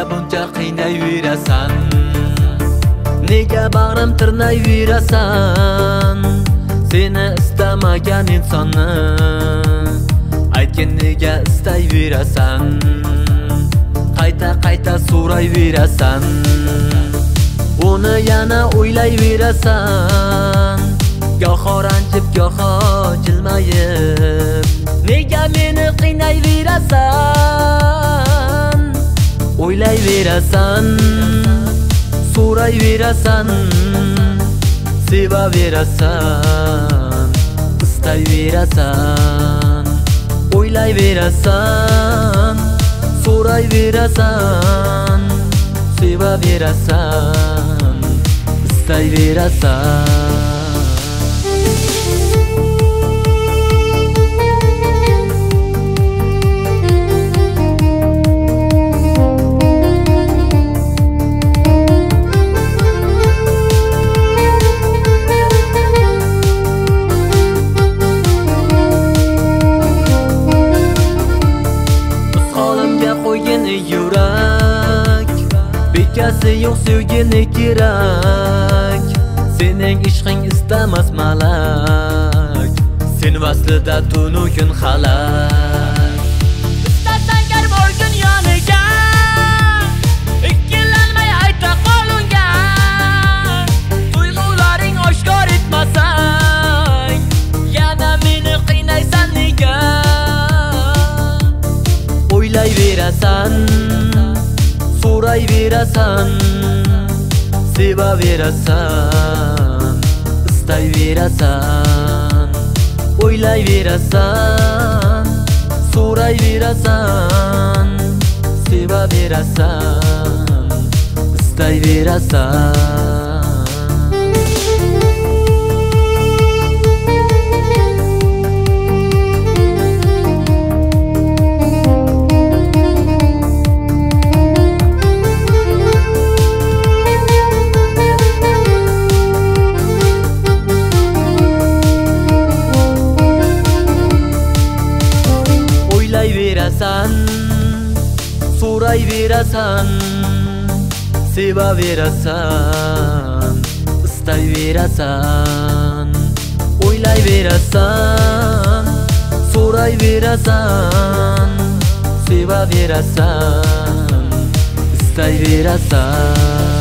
Nega buncha qiynayverasan? Nega bag'rim tirnayverasan? Seni istamagan insonni aytgin nega istayverasan? Qayta so'rayverasan, uni yana o'ylayverasan. Goho ranjib, goho jilmayib, nega meni qiynayverasan? O'ylayverasan, so'rayverasan, sevaverasan, istayverasan. O'ylayverasan, so'rayverasan, sevaverasan, istayverasan. Yurak bekasi yo'q sevgini kerak. Sening ishqing istamas malak, sen vaslida tunu kun halak. Istasan gar borgin yoniga, ikkilanmay ayta qolunga. Tuyg'ularing oshkor etmasang, yana meni qiynaysan nega? O'ylayverasan, so'rayverasan, sevaverasan, istayverasan. O'ylayverasan, so'rayverasan, sevaverasan, istayverasan. So'rayverasan, sevaverasan, istayverasan. O'ylayverasan, so'rayverasan, sevaverasan, istayverasan.